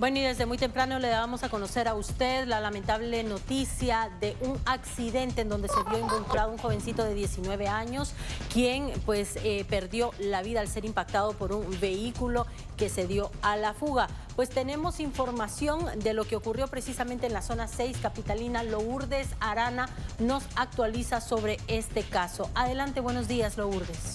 Bueno, y desde muy temprano le dábamos a conocer a usted la lamentable noticia de un accidente en donde se vio involucrado un jovencito de 19 años, quien perdió la vida al ser impactado por un vehículo que se dio a la fuga. Pues tenemos información de lo que ocurrió precisamente en la zona 6 capitalina. Lourdes Arana nos actualiza sobre este caso. Adelante, buenos días, Lourdes.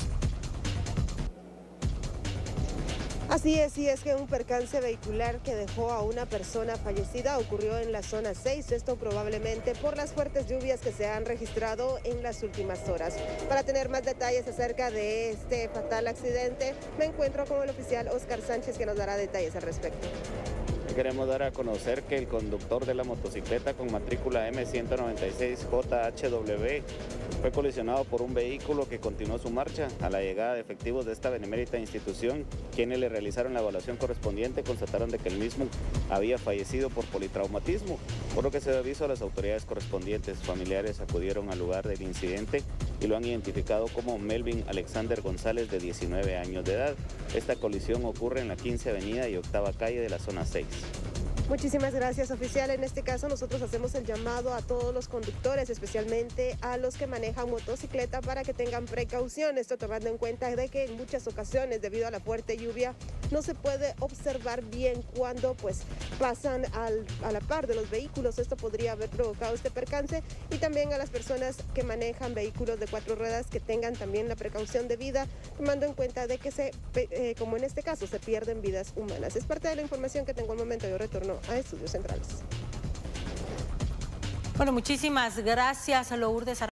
Así es, y es que un percance vehicular que dejó a una persona fallecida ocurrió en la zona 6, esto probablemente por las fuertes lluvias que se han registrado en las últimas horas. Para tener más detalles acerca de este fatal accidente, me encuentro con el oficial Oscar Sánchez, que nos dará detalles al respecto. Queremos dar a conocer que el conductor de la motocicleta con matrícula M196JHW fue colisionado por un vehículo que continuó su marcha. A la llegada de efectivos de esta benemérita institución, quienes le realizaron la evaluación correspondiente, constataron de que el mismo había fallecido por politraumatismo, por lo que se dio aviso a las autoridades correspondientes. Familiares acudieron al lugar del incidente y lo han identificado como Melvin Alexander González, de 19 años de edad. Esta colisión ocurre en la 15 Avenida y 8ª Calle de la zona 6. Muchísimas gracias, oficial. En este caso nosotros hacemos el llamado a todos los conductores, especialmente a los que manejan motocicleta, para que tengan precaución. Esto tomando en cuenta de que en muchas ocasiones, debido a la fuerte lluvia, no se puede observar bien cuando pasan a la par de los vehículos. Esto podría haber provocado este percance, y también a las personas que manejan vehículos de 4 ruedas que tengan también la precaución debida, tomando en cuenta de que como en este caso, se pierden vidas humanas. Es parte de la información que tengo al momento. Yo retorno a Estudios Centrales. Bueno, muchísimas gracias, Lourdes.